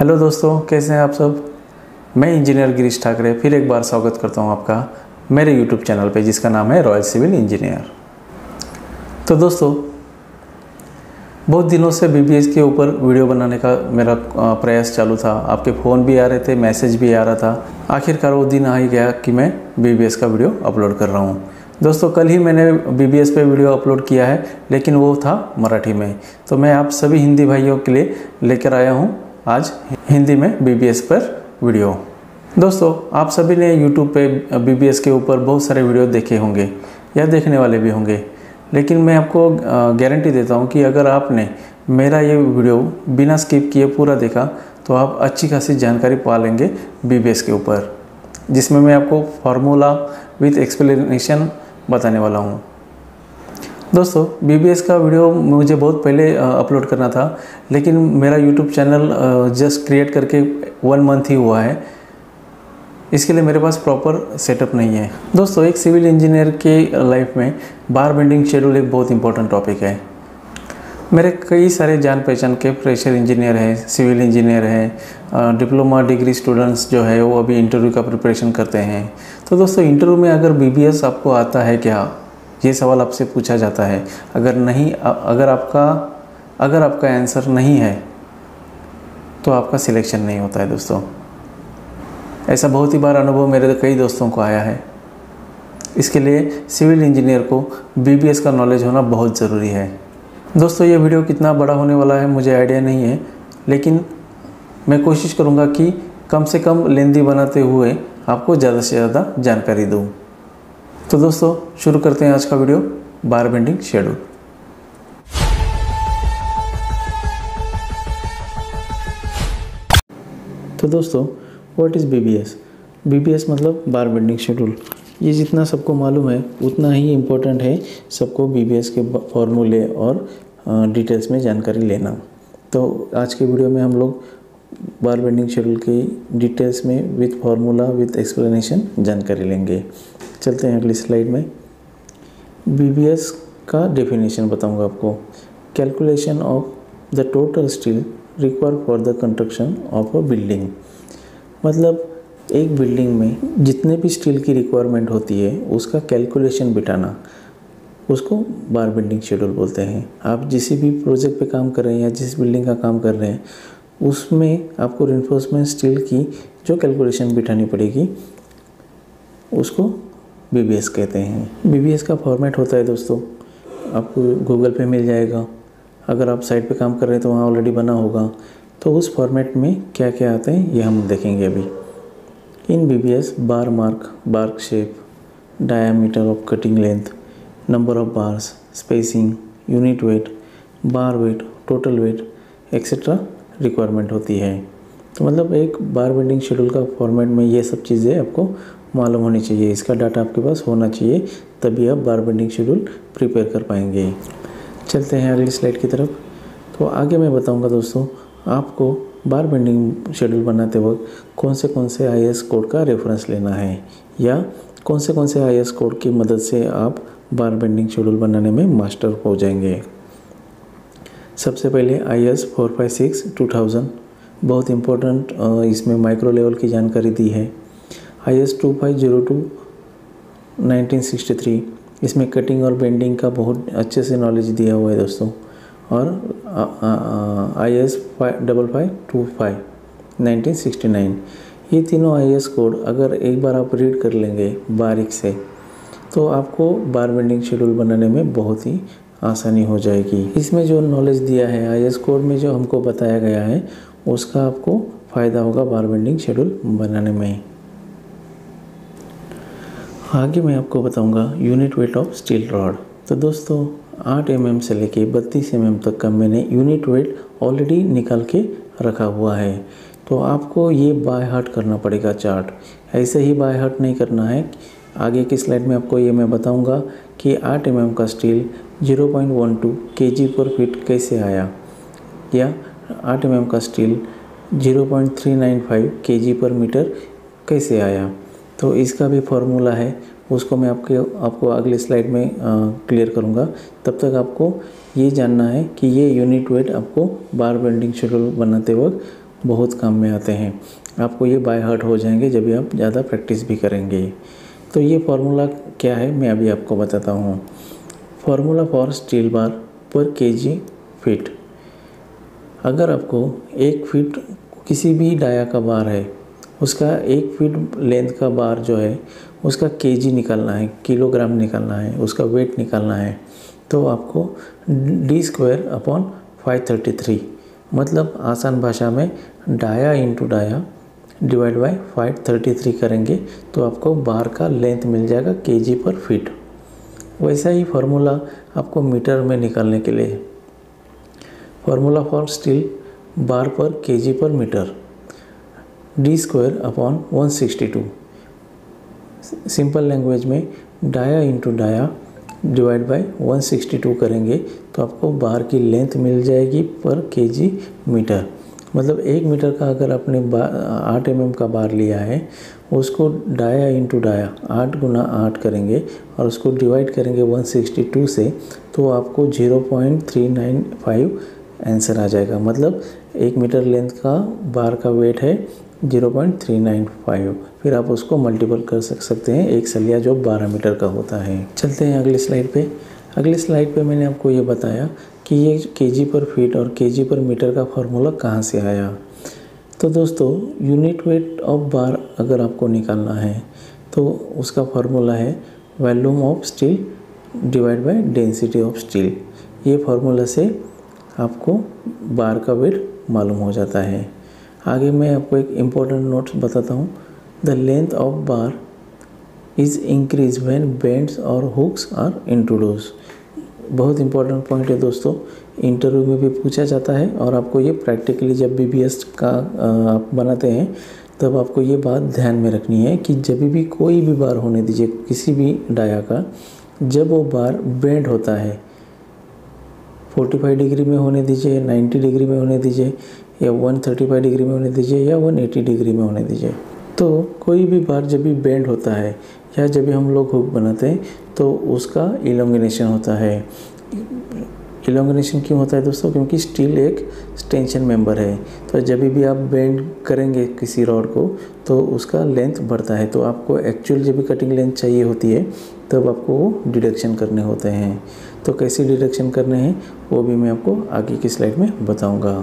Hello दोस्तों, कैसे हैं आप सब। मैं इंजीनियर गिरीश ठाकरे फिर एक बार स्वागत करता हूं आपका मेरे यूट्यूब चैनल पे जिसका नाम है रॉयल सिविल इंजीनियर। तो दोस्तों, बहुत दिनों से बीबीएस के ऊपर वीडियो बनाने का मेरा प्रयास चालू था। आपके फ़ोन भी आ रहे थे, मैसेज भी आ रहा था। आखिरकार वो दिन आ ही गया कि मैं बीबीएस का वीडियो अपलोड कर रहा हूँ। दोस्तों, कल ही मैंने बीबीएस पे वीडियो अपलोड किया है, लेकिन वो था मराठी में। तो मैं आप सभी हिंदी भाइयों के लिए लेकर आया हूँ आज हिंदी में बीबीएस पर वीडियो। दोस्तों, आप सभी ने यूट्यूब पे बीबीएस के ऊपर बहुत सारे वीडियो देखे होंगे या देखने वाले भी होंगे, लेकिन मैं आपको गारंटी देता हूँ कि अगर आपने मेरा ये वीडियो बिना स्किप किए पूरा देखा तो आप अच्छी खासी जानकारी पा लेंगे बीबीएस के ऊपर, जिसमें मैं आपको फार्मूला विथ एक्सप्लेनेशन बताने वाला हूँ। दोस्तों, बीबीएस का वीडियो मुझे बहुत पहले अपलोड करना था, लेकिन मेरा यूट्यूब चैनल जस्ट क्रिएट करके 1 मंथ ही हुआ है। इसके लिए मेरे पास प्रॉपर सेटअप नहीं है। दोस्तों, एक सिविल इंजीनियर के लाइफ में बार बेंडिंग शेड्यूल एक बहुत इंपॉर्टेंट टॉपिक है। मेरे कई सारे जान पहचान के प्रेशर इंजीनियर हैं, सिविल इंजीनियर हैं, डिप्लोमा डिग्री स्टूडेंट्स जो है वो अभी इंटरव्यू का प्रिपरेशन करते हैं। तो दोस्तों, इंटरव्यू में अगर बीबीएस आपको आता है क्या, ये सवाल आपसे पूछा जाता है। अगर आपका आंसर नहीं है तो आपका सिलेक्शन नहीं होता है। दोस्तों, ऐसा बहुत ही बार अनुभव मेरे कई दोस्तों को आया है। इसके लिए सिविल इंजीनियर को बीबीएस का नॉलेज होना बहुत ज़रूरी है। दोस्तों, ये वीडियो कितना बड़ा होने वाला है मुझे आइडिया नहीं है, लेकिन मैं कोशिश करूँगा कि कम से कम लेंदी बनाते हुए आपको ज़्यादा से ज़्यादा जानकारी दूँ। तो दोस्तों, शुरू करते हैं आज का वीडियो, बार बेंडिंग शेड्यूल। तो दोस्तों, व्हाट इज़ बीबीएस? बीबीएस मतलब बार बेंडिंग शेड्यूल। ये जितना सबको मालूम है उतना ही इम्पोर्टेंट है सबको बीबीएस के फॉर्मूले और डिटेल्स में जानकारी लेना। तो आज के वीडियो में हम लोग बार बेंडिंग शेड्यूल की डिटेल्स में विथ फार्मूला विथ एक्सप्लेनेशन जानकारी लेंगे। चलते हैं अगली स्लाइड में। बीबीएस का डेफिनेशन बताऊंगा आपको। Calculation of the total steel required for the construction of a building. मतलब एक बिल्डिंग में जितने भी स्टील की रिक्वायरमेंट होती है उसका कैलकुलेशन बिठाना, उसको बार बेंडिंग शेड्यूल बोलते हैं। आप जिस भी प्रोजेक्ट पे काम कर रहे हैं या जिस बिल्डिंग का काम कर रहे हैं उसमें आपको रिइंफोर्समेंट स्टील की जो कैलकुलेशन बिठानी पड़ेगी उसको बीबीएस कहते हैं। बीबीएस का फॉर्मेट होता है दोस्तों, आपको गूगल पे मिल जाएगा। अगर आप साइट पे काम कर रहे हैं तो वहाँ ऑलरेडी बना होगा। तो उस फॉर्मेट में क्या क्या आते हैं ये हम देखेंगे अभी। इन BBS bar mark, bar shape, diameter of cutting length, number of bars, spacing, unit weight, bar weight, total weight etcetera requirement होती है। तो मतलब एक बार बेंडिंग शेड्यूल का फॉर्मेट में ये सब चीज़ें आपको मालूम होनी चाहिए। इसका डाटा आपके पास होना चाहिए, तभी आप बार बेंडिंग शेड्यूल प्रिपेयर कर पाएंगे। चलते हैं अगली स्लाइड की तरफ। तो आगे मैं बताऊंगा दोस्तों आपको बार बेंडिंग शेड्यूल बनाते वक्त कौन से आईएस कोड का रेफरेंस लेना है या कौन से आईएस कोड की मदद से आप बार बेंडिंग शेड्यूल बनाने में मास्टर हो जाएंगे। सबसे पहले IS 456-2000 बहुत इम्पोर्टेंट, इसमें माइक्रो लेवल की जानकारी दी है। IS 2502-1963 इसमें कटिंग और बेंडिंग का बहुत अच्छे से नॉलेज दिया हुआ है दोस्तों। और IS 5525-1969 ये तीनों IS कोड अगर एक बार आप रीड कर लेंगे बारीक से तो आपको बार बेंडिंग शेड्यूल बनाने में बहुत ही आसानी हो जाएगी। इसमें जो नॉलेज दिया है IS कोड में जो हमको बताया गया है उसका आपको फ़ायदा होगा बार बेंडिंग शेड्यूल बनाने में। आगे मैं आपको बताऊंगा unit weight of steel rod. तो दोस्तों 8 mm से लेके 32 mm तक का मैंने यूनिट वेट ऑलरेडी निकाल के रखा हुआ है। तो आपको ये बाय हार्ट करना पड़ेगा चार्ट। ऐसे ही बाय हार्ट नहीं करना है। आगे की स्लाइड में आपको ये मैं बताऊंगा कि 8 mm का स्टील 0.12 kg/फीट कैसे आया या 8 mm का स्टील 0.395 kg/मीटर कैसे आया। तो इसका भी फॉर्मूला है, उसको मैं आपको अगले स्लाइड में क्लियर करूँगा। तब तक आपको ये जानना है कि ये यूनिट वेट आपको बार बेंडिंग शेड्यूल बनाते वक्त बहुत काम में आते हैं। आपको ये बाय हार्ट हो जाएंगे जब भी आप ज़्यादा प्रैक्टिस भी करेंगे। तो ये फार्मूला क्या है मैं अभी आपको बताता हूँ। Formula for steel bar per KG feet. अगर आपको 1 फीट किसी भी डाया का बार है, उसका 1 फीट लेंथ का बार जो है उसका केजी निकालना है, किलोग्राम निकालना है, उसका वेट निकालना है, तो आपको d²/533 मतलब आसान भाषा में dia into dia divide by 533 करेंगे तो आपको बार का लेंथ मिल जाएगा केजी पर फीट। वैसा ही फार्मूला आपको मीटर में निकालने के लिए, formula for steel bar per kg per meter d²/162। Simple language में dia into dia divide by 162 करेंगे तो आपको बार की लेंथ मिल जाएगी पर केजी मीटर। मतलब 1 मीटर का अगर आपने 8 mm का बार लिया है, उसको डाया इंटू डाया 8 × 8 करेंगे और उसको डिवाइड करेंगे 162 से, तो आपको 0.395 आंसर आ जाएगा। मतलब 1 मीटर लेंथ का बार का वेट है 0.395। फिर आप उसको मल्टीपल कर सकते हैं एक सलिया जो 12 मीटर का होता है। चलते हैं अगली स्लाइड पे। अगली स्लाइड पे मैंने आपको ये बताया कि ये केजी पर फीट और केजी पर मीटर का फार्मूला कहाँ से आया। तो दोस्तों यूनिट वेट ऑफ बार अगर आपको निकालना है तो उसका फार्मूला है volume of steel divide by density of steel. ये फार्मूला से आपको बार का वेट मालूम हो जाता है। आगे मैं आपको एक इम्पोर्टेंट नोट्स बताता हूँ। The length of bar is increase when bends और हुक्स आर इंट्रोड्यूस। बहुत इंपॉर्टेंट पॉइंट है दोस्तों, इंटरव्यू में भी पूछा जाता है और आपको ये प्रैक्टिकली जब बीबीएस का आप बनाते हैं तब आपको ये बात ध्यान में रखनी है कि जब भी कोई भी बार होने दीजिए किसी भी डाया का, जब वो बार बेंड होता है 45 डिग्री में होने दीजिए, 90 डिग्री में होने दीजिए या 135 डिग्री में होने दीजिए या 180 डिग्री में होने दीजिए, तो कोई भी बार जब भी बेंड होता है या जब भी हम लोग हुक बनाते हैं तो उसका इलोंगिनेशन होता है। इलोंगिनेशन क्यों होता है दोस्तों? क्योंकि स्टील एक टेंशन मेंबर है, तो जब भी आप बेंड करेंगे किसी रॉड को तो उसका लेंथ बढ़ता है। तो आपको एक्चुअल जब भी कटिंग लेंथ चाहिए होती है तब आपको वो डिडक्शन करने होते हैं। तो कैसे डिडक्शन करने हैं वो भी मैं आपको आगे की स्लाइड में बताऊंगा।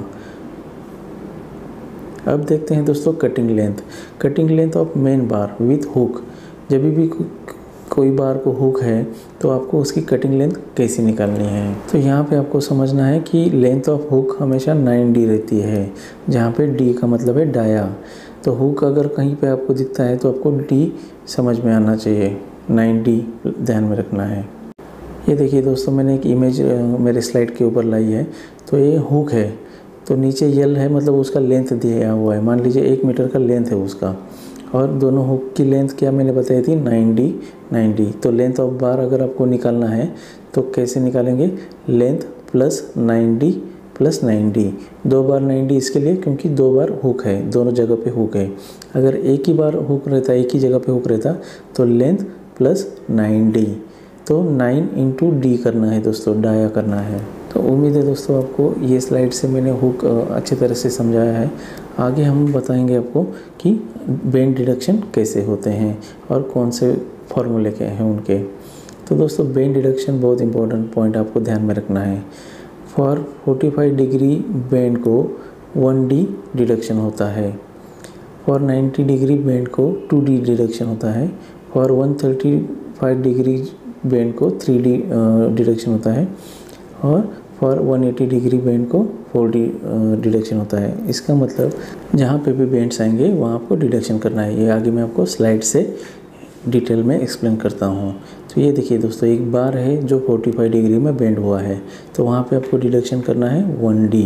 अब देखते हैं दोस्तों cutting length. Cutting length of main bar with hook. जब भी कोई बार को हुक है तो आपको उसकी कटिंग लेंथ कैसे निकालनी है। तो यहाँ पे आपको समझना है कि लेंथ ऑफ हुक हमेशा 9D रहती है, जहाँ पे D का मतलब है डाया। तो हुक अगर कहीं पे आपको दिखता है तो आपको D समझ में आना चाहिए, 9D ध्यान में रखना है। ये देखिए दोस्तों, मैंने एक इमेज मेरे स्लाइड के ऊपर लाई है। तो ये हुक है, तो नीचे यल है, मतलब उसका लेंथ दिया हुआ है। मान लीजिए 1 मीटर का लेंथ है उसका, और दोनों हुक की लेंथ क्या मैंने बताई थी 9D। तो लेंथ ऑफ बार अगर आपको निकालना है तो कैसे निकालेंगे? Length plus 9D plus 9D। 2 बार 9D इसके लिए क्योंकि 2 बार हुक है, दोनों जगह पे हुक है। अगर एक ही बार हुक रहता, एक ही जगह पे हुक रहता तो लेंथ प्लस 9D। तो 9 × D करना है दोस्तों, डाया करना है। तो उम्मीद है दोस्तों आपको ये स्लाइड से मैंने हुक अच्छी तरह से समझाया है। आगे हम बताएंगे आपको कि बेंड डिडक्शन कैसे होते हैं और कौन से फॉर्मूले के हैं उनके। तो दोस्तों बेंड डिडक्शन बहुत इंपॉर्टेंट पॉइंट आपको ध्यान में रखना है। फॉर 45 डिग्री बेंड को 1D डिडक्शन होता है। फॉर 90 डिग्री बेंड को 2D डिडक्शन होता है। फॉर 135 डिग्री बेंड को 3D डिडक्शन होता है। और फॉर 180 डिग्री बेंड को 4D डिडक्शन होता है। इसका मतलब जहाँ पे भी बेंड्स आएंगे वहाँ आपको डिडक्शन करना है। ये आगे मैं आपको स्लाइड से डिटेल में एक्सप्लेन करता हूँ। तो ये देखिए दोस्तों, एक बार है जो 45 डिग्री में बेंड हुआ है, तो वहाँ पे आपको डिडक्शन करना है 1D,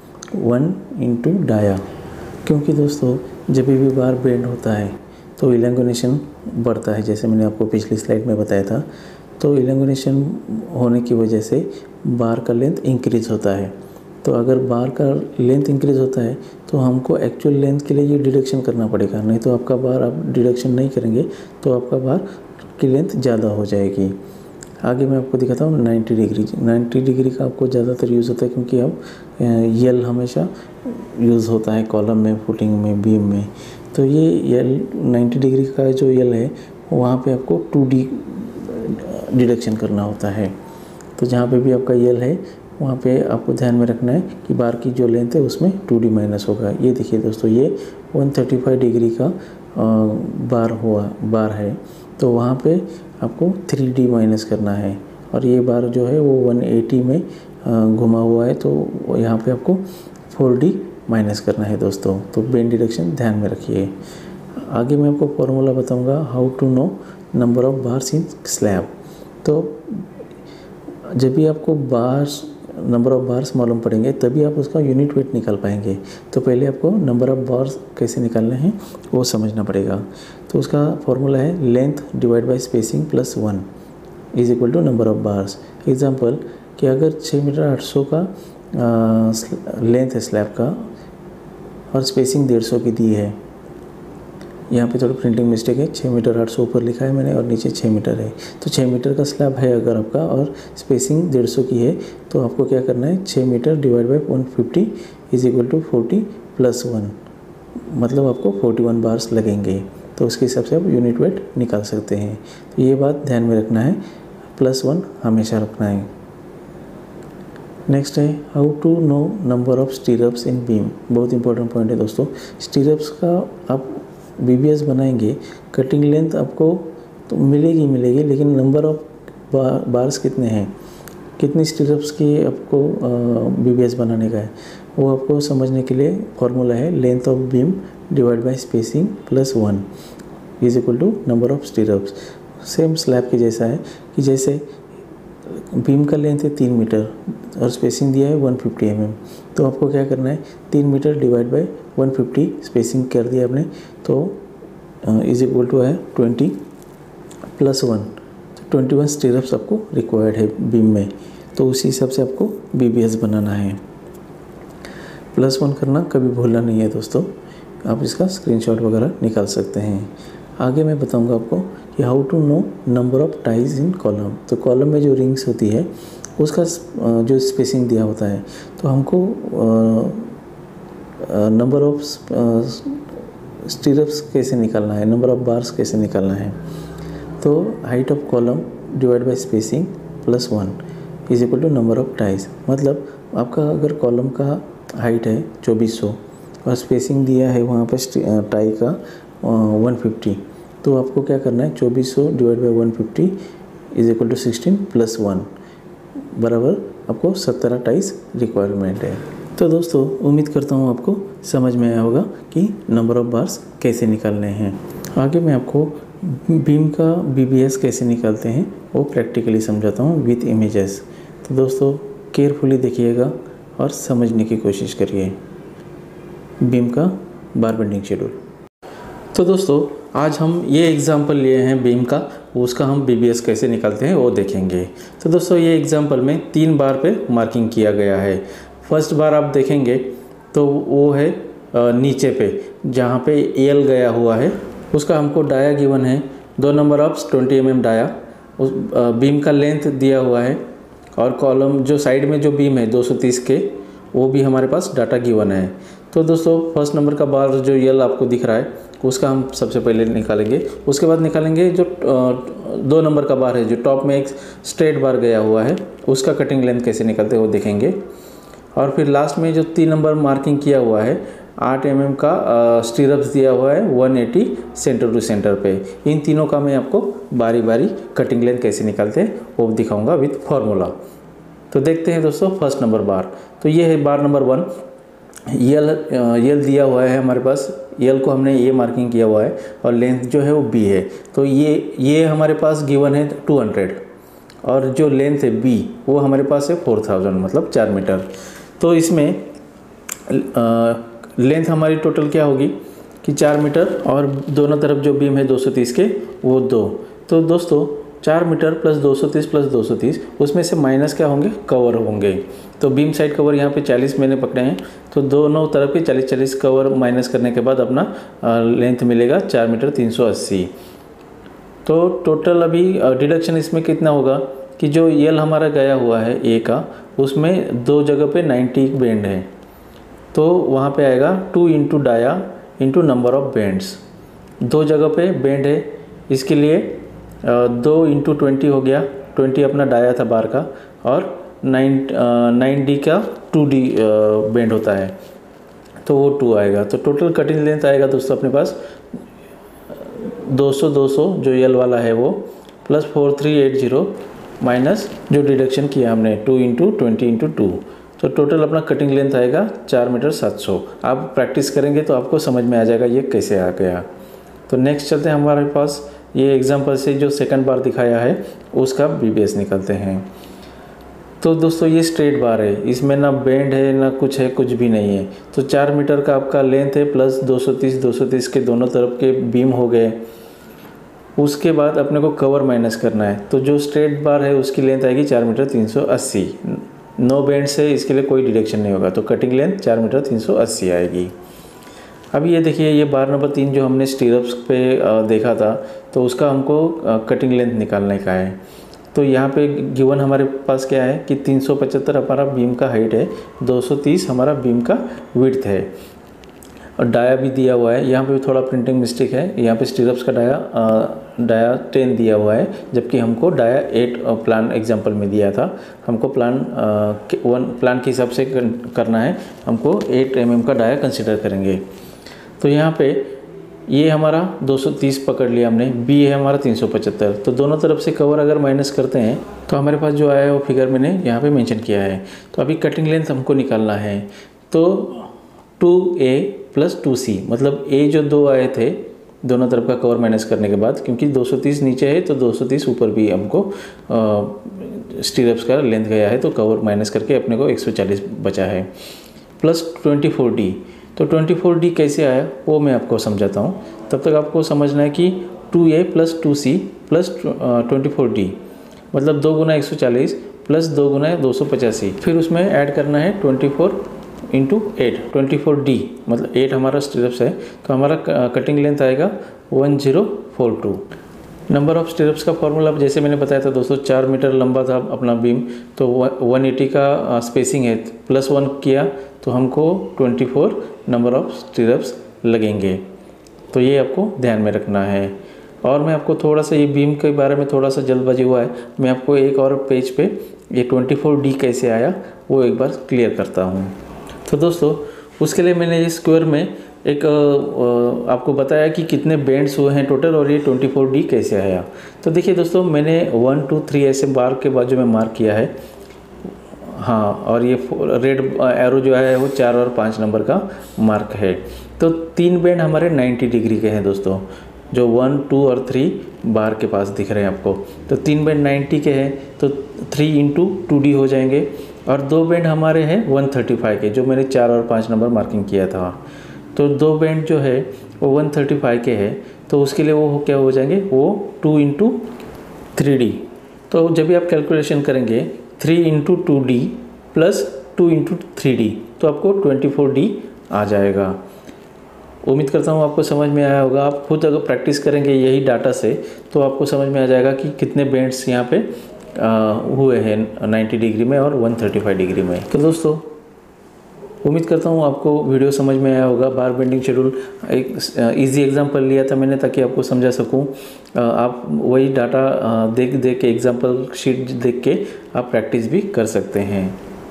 1 × डाया। क्योंकि दोस्तों जब भी बार बेंड होता है तो इलैंगुनेशन बढ़ता है, जैसे मैंने आपको पिछली स्लाइड में बताया था। तो इलैंगुनेशन होने की वजह से बार का लेंथ इंक्रीज़ होता है। तो अगर बार का लेंथ इंक्रीज़ होता है तो हमको एक्चुअल लेंथ के लिए ये डिडक्शन करना पड़ेगा, नहीं तो आपका बार आप डिडक्शन नहीं करेंगे तो आपका बार की लेंथ ज़्यादा हो जाएगी। आगे मैं आपको दिखाता हूँ 90 डिग्री। 90 डिग्री का आपको ज़्यादातर यूज़ होता है क्योंकि अब यल हमेशा यूज़ होता है कॉलम में, फुटिंग में, बीम में। तो ये यल 90 डिग्री का जो यल है वहाँ पे आपको 2D डिडक्शन करना होता है। तो जहाँ पे भी आपका यल है वहाँ पे आपको ध्यान में रखना है कि बार की जो लेंथ है उसमें 2D माइनस होगा। ये देखिए दोस्तों, ये 135 डिग्री का बार है, तो वहाँ पे आपको 3D माइनस करना है। और ये बार जो है वो 180 में घुमा हुआ है, तो यहाँ पे आपको 4D माइनस करना है दोस्तों। तो बेंड डिडक्शन ध्यान में रखिए। आगे मैं आपको फॉर्मूला बताऊंगा how to know number of bars in slab. तो जब भी आपको नंबर ऑफ बार्स मालूम पड़ेंगे तभी आप उसका यूनिट वेट निकाल पाएंगे। तो पहले आपको नंबर ऑफ बार्स कैसे निकालने हैं वो समझना पड़ेगा। तो उसका फॉर्मूला है length divide by spacing plus 1 is equal to number of bars. Example कि अगर 6 मीटर 800 का लेंथ है स्लैब का और स्पेसिंग 150 की दी है, यहाँ पे थोड़ा प्रिंटिंग मिस्टेक है, 6 मीटर 800 ऊपर लिखा है मैंने और नीचे 6 मीटर है। तो 6 मीटर का स्लैब है अगर आपका और स्पेसिंग 150 की है, तो आपको क्या करना है 6 meter divide by 150 is equal to 40 plus 1, मतलब आपको 41 बार्स लगेंगे। तो उसके हिसाब से आप यूनिट वेट निकाल सकते हैं। तो ये बात ध्यान में रखना है, +1 हमेशा रखना है। नेक्स्ट है how to know number of stirrups in beam. बहुत इंपॉर्टेंट पॉइंट है दोस्तों। स्टीरअप्स का आप BBS बनाएंगे, कटिंग लेंथ आपको तो मिलेगी, लेकिन नंबर ऑफ बार्स कितने हैं, कितनी स्टीरअप्स की आपको BBS बनाने का है, वो आपको समझने के लिए फॉर्मूला है length of beam divide by spacing plus 1 is equal to number of stirrups. Same slab के जैसा है कि जैसे बीम का लेंथ है 3 मीटर और स्पेसिंग दिया है 150 mm, तो आपको क्या करना है 3 मीटर डिवाइड बाय 150 स्पेसिंग कर दिया आपने, तो इज इक्वल टू है 20 प्लस 1, तो 21 स्टीरअप्स आपको रिक्वायर्ड है बीम में। तो उसी हिसाब से आपको BBS बनाना है। +1 करना कभी भूलना नहीं है दोस्तों। आप इसका स्क्रीनशॉट वगैरह निकाल सकते हैं। आगे मैं बताऊंगा आपको कि how to know number of ties in column. तो कॉलम में जो रिंग्स होती है उसका जो स्पेसिंग दिया होता है, तो हमको नंबर ऑफ स्टीरअप्स कैसे निकालना है, नंबर ऑफ बार्स कैसे निकालना है। तो height of column divide by spacing plus 1 is equal to number of ties. मतलब आपका अगर कॉलम का हाइट है 2400 और स्पेसिंग दिया है वहाँ पर टाई का 150, तो आपको क्या करना है 2400 divide by 150 is equal to 16 plus 1 बराबर आपको 17 टाइज रिक्वायरमेंट है। तो दोस्तों उम्मीद करता हूँ आपको समझ में आया होगा कि नंबर ऑफ बार्स कैसे निकालने हैं। आगे मैं आपको बीम का BBS कैसे निकालते हैं वो प्रैक्टिकली समझाता हूँ विथ इमेजेस। तो दोस्तों केयरफुली देखिएगा और समझने की कोशिश करिए बीम का बार बेंडिंग शेड्यूल। तो दोस्तों आज हम ये एग्जाम्पल लिए हैं बीम का, उसका हम BBS कैसे निकालते हैं वो देखेंगे। तो दोस्तों ये एग्जाम्पल में 3 बार पे मार्किंग किया गया है। फर्स्ट बार आप देखेंगे तो वो है नीचे पे जहाँ पे एल गया हुआ है, उसका हमको डाया गिवन है 2 नंबर ऑफ 20 mm डाया। उस बीम का लेंथ दिया हुआ है और कॉलम जो साइड में जो बीम है 230 के, वो भी हमारे पास डाटा गिवन है। तो दोस्तों फर्स्ट नंबर का बार जो यल आपको दिख रहा है उसका हम सबसे पहले निकालेंगे। उसके बाद निकालेंगे जो 2 नंबर का बार है, जो टॉप में एक स्ट्रेट बार गया हुआ है, उसका कटिंग लेंथ कैसे निकलते हैं वो देखेंगे। और फिर लास्ट में जो 3 नंबर मार्किंग किया हुआ है 8 mm का स्टीरअप्स दिया हुआ है 180 सेंटर टू सेंटर पे। इन तीनों का मैं आपको बारी बारी कटिंग लेंथ कैसे निकालते हैं वो दिखाऊंगा विथ फॉर्मूला। तो देखते हैं दोस्तों फर्स्ट नंबर बार। तो ये है बार नंबर 1। यल दिया हुआ है हमारे पास, यल को हमने ये मार्किंग किया हुआ है और लेंथ जो है वो B है। तो ये हमारे पास गिवन है 200 और जो लेंथ है B वो हमारे पास है 4000 मतलब 4 मीटर। तो इसमें लेंथ हमारी टोटल क्या होगी कि 4 मीटर और दोनों तरफ जो बीम है 230 के वो 2। तो दोस्तों 4 मीटर प्लस 230 उसमें से माइनस क्या होंगे, कवर होंगे। तो बीम साइड कवर यहाँ पे 40 मैंने पकड़े हैं, तो दोनों तरफ के 40 कवर माइनस करने के बाद अपना लेंथ मिलेगा 4 मीटर 380। तो टोटल अभी डिडक्शन इसमें कितना होगा कि जो यल हमारा गया हुआ है ए का, उसमें 2 जगह पे 90 बेंड है, तो वहाँ पे आएगा 2 into dia into number of bends. 2 जगह पे बेंड है, इसके लिए 2 इंटू 20 हो गया, 20 अपना डाया था बार का, और 9D का 2D बेंड होता है, तो वो 2 आएगा। तो टोटल कटिंग लेंथ आएगा दोस्तों अपने पास 200 जो यल वाला है वो, प्लस 4380 माइनस जो डिडक्शन किया हमने 2 इंटू 20 इंटू 2, तो टोटल अपना कटिंग लेंथ आएगा 4 मीटर 700। आप प्रैक्टिस करेंगे तो आपको समझ में आ जाएगा ये कैसे आ गया। तो नेक्स्ट चलते हैं हमारे पास, ये एग्जांपल से जो सेकंड बार दिखाया है उसका BBS निकालते हैं। तो दोस्तों ये स्ट्रेट बार है, इसमें ना बेंड है ना कुछ है, कुछ भी नहीं है। तो 4 मीटर का आपका लेंथ है, प्लस 230 के दोनों तरफ के बीम हो गए। उसके बाद अपने को कवर माइनस करना है, तो जो स्ट्रेट बार है उसकी लेंथ आएगी 4 मीटर 380। नो बेंड से इसके लिए कोई डिडक्शन नहीं होगा, तो कटिंग लेंथ 4 मीटर 380 आएगी। अब ये देखिए, ये बार नंबर 3 जो हमने स्टीरअप्स पे देखा था, तो उसका हमको कटिंग लेंथ निकालने का है। तो यहाँ पे गिवन हमारे पास क्या है कि 375 हमारा बीम का हाइट है, 230 हमारा बीम का विड्थ है, और डाया भी दिया हुआ है। यहाँ पे भी थोड़ा प्रिंटिंग मिस्टेक है, यहाँ पे स्टीरअप्स का डाया 10 दिया हुआ है, जबकि हमको डाया 8 प्लान एग्जांपल में दिया था। हमको प्लान के हिसाब से करना है, हमको 8 mm का डाया कंसिडर करेंगे। तो यहाँ पे ये हमारा 230 पकड़ लिया हमने, बी है हमारा 375, तो दोनों तरफ से कवर अगर माइनस करते हैं तो हमारे पास जो आया है वो फिगर मैंने यहाँ पे मेंशन किया है। तो अभी कटिंग लेंथ हमको निकालना है, तो 2A प्लस 2C, मतलब A जो 2 आए थे दोनों तरफ का कवर माइनस करने के बाद, क्योंकि 230 नीचे है तो 230 ऊपर भी हमको स्टीरअप्स का लेंथ गया है, तो कवर माइनस करके अपने को 140 बचा है, प्लस 24D। तो 24D कैसे आया वो मैं आपको समझाता हूँ, तब तक आपको समझना है कि 2A plus 2C plus 24D, मतलब 2 गुना 140 प्लस 2 गुना 285, फिर उसमें ऐड करना है 24 इंटू 8, 24D, मतलब 8 हमारा स्टीरअप्स है, तो हमारा कटिंग लेंथ आएगा 1042। नंबर ऑफ स्टीरअप्स का फॉर्मूला जैसे मैंने बताया था दोस्तों, 4 मीटर लंबा था अपना बीम, तो 180 का स्पेसिंग है, प्लस 1 किया तो हमको 24 नंबर ऑफ स्टीरअप्स लगेंगे। तो ये आपको ध्यान में रखना है। और मैं आपको थोड़ा सा ये बीम के बारे में थोड़ा सा जल्दबाजी हुआ है, मैं आपको एक और पेज पे ये 24D कैसे आया वो एक बार क्लियर करता हूँ। तो दोस्तों उसके लिए मैंने ये स्क्वायर में एक आपको बताया कि कितने बेंड्स हुए हैं टोटल, और ये 24D कैसे आया। तो देखिए दोस्तों, मैंने 1 2 3 ऐसे बार के बाजू में मार्क किया है, हाँ, और ये रेड एरो जो है वो 4 और 5 नंबर का मार्क है। तो 3 बेंड हमारे 90 डिग्री के हैं दोस्तों, जो 1 2 और 3 बार के पास दिख रहे हैं आपको। तो 3 बेंड 90 के हैं, तो 3 इंटू 2D हो जाएंगे, और 2 बेंड हमारे हैं 135 के, जो मैंने 4 और 5 नंबर मार्किंग किया था। तो 2 बेंड जो है वो 135 के है, तो उसके लिए वो क्या हो जाएंगे, वो 2 इंटू 3D। तो जब भी आप कैलकुलेशन करेंगे 3 into 2D plus 2 into 3D, तो आपको 24D आ जाएगा। उम्मीद करता हूँ आपको समझ में आया होगा। आप खुद अगर प्रैक्टिस करेंगे यही डाटा से, तो आपको समझ में आ जाएगा कि कितने बेंड्स यहाँ पे हुए हैं 90 डिग्री में और 135 डिग्री में। तो दोस्तों उम्मीद करता हूँ आपको वीडियो समझ में आया होगा। बार बेंडिंग शेड्यूल एक इजी एग्जांपल लिया था मैंने, ताकि आपको समझा सकूँ। आप वही डाटा देख के एग्जांपल शीट देख के आप प्रैक्टिस भी कर सकते हैं।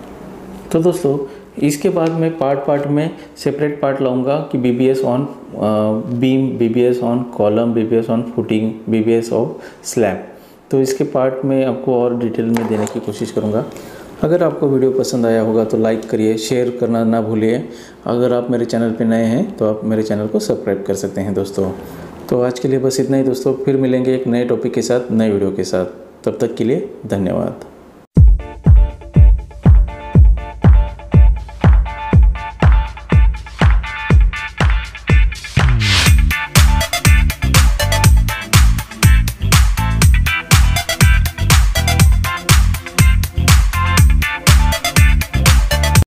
तो दोस्तों इसके बाद मैं पार्ट में सेपरेट पार्ट लाऊंगा कि BBS on beam, BBS on column, BBS on footing, BBS of slab. तो इसके पार्ट में आपको और डिटेल में देने की कोशिश करूँगा। अगर आपको वीडियो पसंद आया होगा तो लाइक करिए, शेयर करना ना भूलिए। अगर आप मेरे चैनल पे नए हैं तो आप मेरे चैनल को सब्सक्राइब कर सकते हैं दोस्तों। तो आज के लिए बस इतना ही दोस्तों, फिर मिलेंगे एक नए टॉपिक के साथ, नए वीडियो के साथ। तब तक के लिए धन्यवाद।